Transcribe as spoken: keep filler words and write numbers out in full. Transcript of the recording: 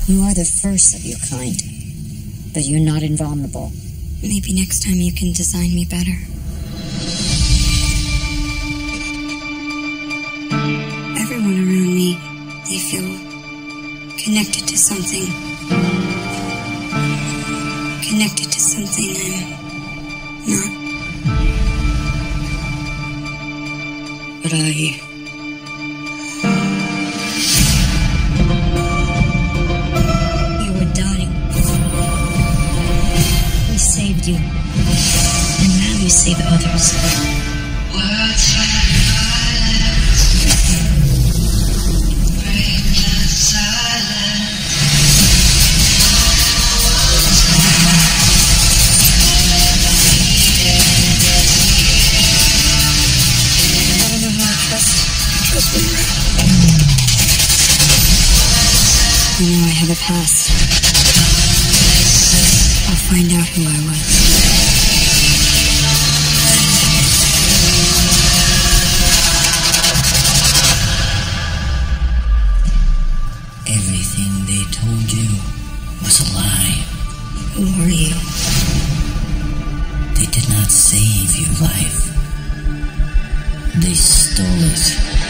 You are the first of your kind, but you're not invulnerable. Maybe next time you can design me better. Everyone around me, they feel connected to something. Connected to something I'm not. But I... Saved you, and now you save others. Words like violence break the silence. I don't know how to trust. Trust me, Ray. I know I have a past. I'll find out who I was. Everything they told you was a lie. Who are you? They did not save your life. They stole it.